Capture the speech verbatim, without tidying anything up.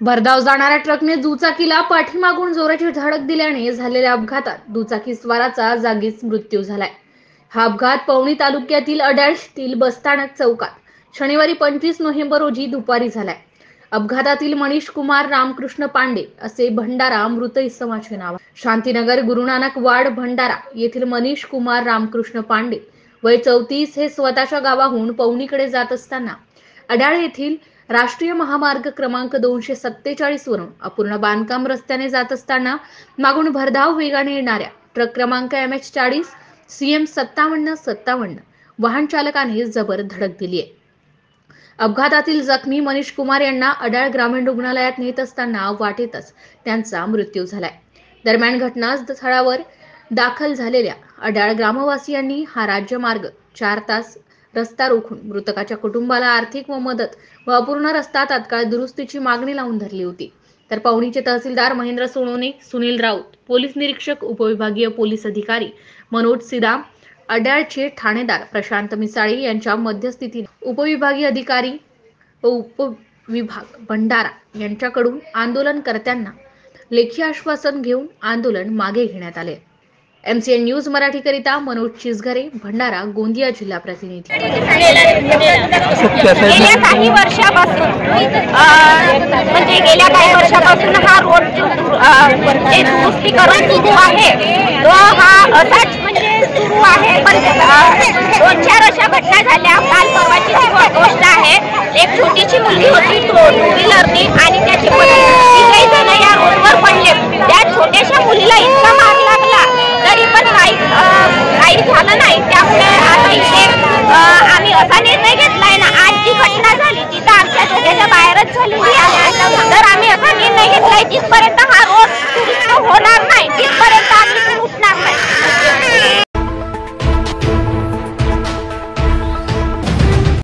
भरधाव जाणाऱ्या ट्रकने दुचाकीला पाठीमागून जोराची धडक दिल्याने झालेल्या अपघातात दुचाकीस्वाराचा जागीच मृत्यू झालाय। हा अपघात पवनी तालुक्यातील अड्याळतील बसस्थानक चौकात शनिवारी पंचवीस नोव्हेंबर रोजी दुपारी झालाय। अपघातातील मनीष कुमार रामकृष्ण पांडे असे भंडारा मृत इसमाचे नाव। शांतीनगर गुरुनानक वाड भंडारा येथील मनीष कुमार रामकृष्ण पांडे वय चौतीस हे स्वतःच्या गावाहून पवनीकडे जात असताना अड्याळ येथील राष्ट्रीय महामार्ग क्रमांक दोनशे सत्तेचाळीस वरून अपूर्ण बांधकाम रस्त्याने जात असताना मागून भरधाव वेगाने येणाऱ्या ट्रक क्रमांक एम एच चाळीस सी एम सत्तावन्न सत्तावन्न वाहन चालकाने जबर धडक दिली आहे। अपघातातील जखमी मनीष कुमार यांना अड्याळ ग्रामीण रुग्णालयात नेत असताना वाटेतच त्यांचा मृत्यू झालाय। दरम्यान घटनास्थळावर दाखल झालेल्या अड्याळ ग्रामवासियांनी हा राज्यमार्ग चार तास रस्ता रोखून मृतकाच्या कुटुंबाला आर्थिक व मदत व अपूर्ण रस्ता तात्काळ दुरुस्तीची मागणी लावून धरली होती। तर पवनीचे तहसीलदार महेंद्र सोनोने, सुनील राऊत, पोलीस निरीक्षक उपविभागीय पोलीस अधिकारी मनोज सिदाम, अड्याळचे ठाणेदार प्रशांत मिसाळे यांच्या मध्यस्थीतीने उपविभागीय अधिकारी व उपविभाग भंडारा यांच्याकडून आंदोलनकर्त्यांना लेखी आश्वासन घेऊन आंदोलन मागे घेण्यात आले। एमसीएन न्यूज मराठी करिता मनोज चिसघरे, भंडारा, गोंदिया जिल्हा प्रतिनिधी। गेल्या काही वर्षापासून म्हणजे गेल्या काही वर्षापासून हा रोड जे दुरुस्तीकरण सुरू आहे तो हा असाच म्हणजे सुरू आहे। पण दोन चार अशा घटना झाल्या। काल परवाची गोष्ट आहे, एक छोटीशी मुलगी होती टू व्हीलरने आणि त्याची काही जण या रोडवर पडले। त्या छोट्याशा मुलीला इतका मार लागला तरी पण काही काही झालं नाही। त्यामुळे आता इथे आम्ही असा निर्णय घेतलाय ना